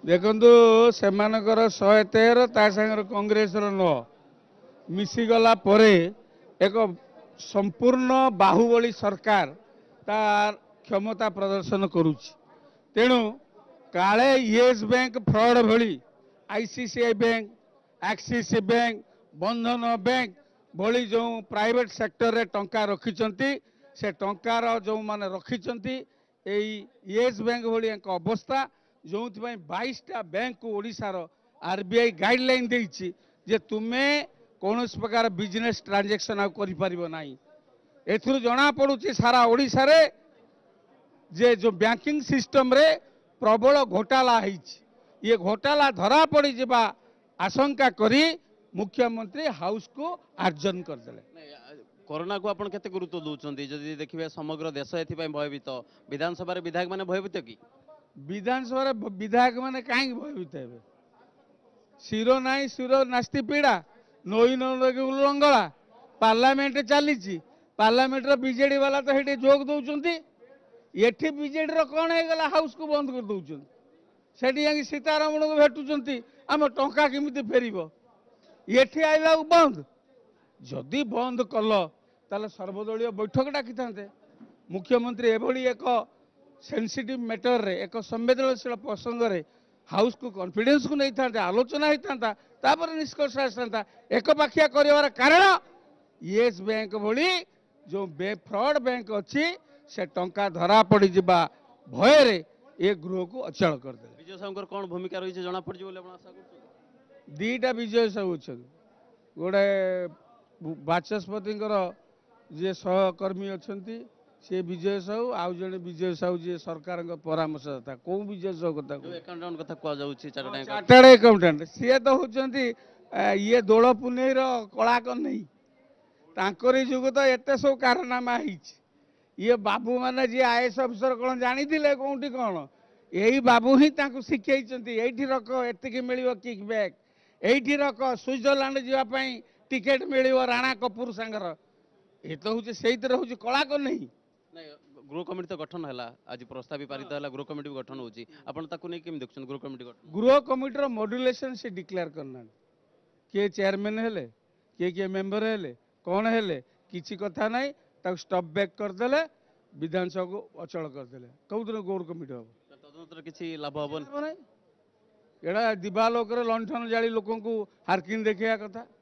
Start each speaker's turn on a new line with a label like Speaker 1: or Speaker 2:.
Speaker 1: देखु सेमानकर 113 ता सागर कांग्रेस 9 मिसीगला परे एक संपूर्ण बाहुबली सरकार तार क्षमता प्रदर्शन करुच्ची। तेणु काले येस बैंक फ्रॉड भली ICICI bank axis bank Bandhan bank भली जो प्राइवेट सेक्टर रे टंका रखिचंती से टंकार जो माने रखिचंती येस बैंक भली एक अवस्था जो 22टा बैंक को ओडिशार आरबीआई गाइडलाइन देछि जे तुमे कौन प्रकार बिजनेस ट्रांजैक्शन आ करि परिबो नाही। एथुर जना पड़ुछि सारा ओडिशा रे जे जो बैंकिंग सिस्टम रे प्रबल घोटाला होइछि। ये घोटाला धरा पड़ी जिबा आशंका करी मुख्यमंत्री हाउस को आर्जन करदेले।
Speaker 2: कोरोना को आपण केते गुरुत्व दउछंती जदि देखिबे समग्र देश एथि पय भयभीत विधानसभा रे विधायक माने भयभीत की
Speaker 1: विधानसभा रे विधायक माने काहे भयभीत हेबे? सिरो नाही सिरो नास्ति पीड़ा नई नई उल्लंघला पार्लियामेंट चलीची पार्लियामेंट रे बीजेडी वाला तो हेठी जोग दउछंती एठी बीजेडी रो कोन हे गला हाउस को बंद कर दउछंती सेठी जाकी सीतारमण को भेटुछंती हम टंका केमिति फेरिबो एठी आइला बंद जदि बंद कल ताले सर्वदलीय बैठक डाकी थांते मुख्यमंत्री एभली एक सेंसिटिव मैटर रे एक संवेदनशील प्रसंग रे हाउस को कॉन्फिडेंस को नहीं था आलोचना होता तापर निष्कर्ष आसता एक पाखिया कर कारण येस बैंक भली जो फ्रॉड बैंक अच्छी से टंका धरा पड़ी जिबा भय रे ए गृह को अचल कर दे।
Speaker 2: विजय साहू कौन भूमिका रही जना पड़ आशा कर
Speaker 1: दीटा विजय साहू गोटे बाचस्पति जे सहकर्मी अच्छा सी विजय साहू आउ जड़े विजय साहू जी सरकार परामर्शदाता कौ विजय साहू कथा चार्टर्ड अकाउंटेंट सी तो होती ये दोल पुनई कलाकर नहीं तांकरी जुग तो एत सब कारनामा ये बाबू माने जी आईएएस अफिसर कौन जानी कौटी कौन यही बाबू ही शिखई ये रख एतिक मिल किक बैक ये रख स्विट्जरलैंड जावाई टिकेट मिल राणा कपूर सांगर ये तो हूँ से हूँ कलाकर नहीं
Speaker 2: गृह कमिटी तो गठन है आज प्रस्ताव भी पारित है गृह कमिटी भी गठन होची आपण ताकू नै केम देखछन गृह कमिटी गठन
Speaker 1: गृह कमिटी रो मॉड्यूलेशन से डिक्लेयर करना के चेयरमैन हेले के मेंबर हेले कौन हेले किसी कथा नहीं ताकू स्टॉप बैक कर देले विधानसभा को अचल कर देले कौ दिन गृह कमिटी हो
Speaker 2: तदनतर किसी लाभ हबन
Speaker 1: एड़ा दिवालोक रे लंठन जाली लोकन को हारकिन देखिया कथा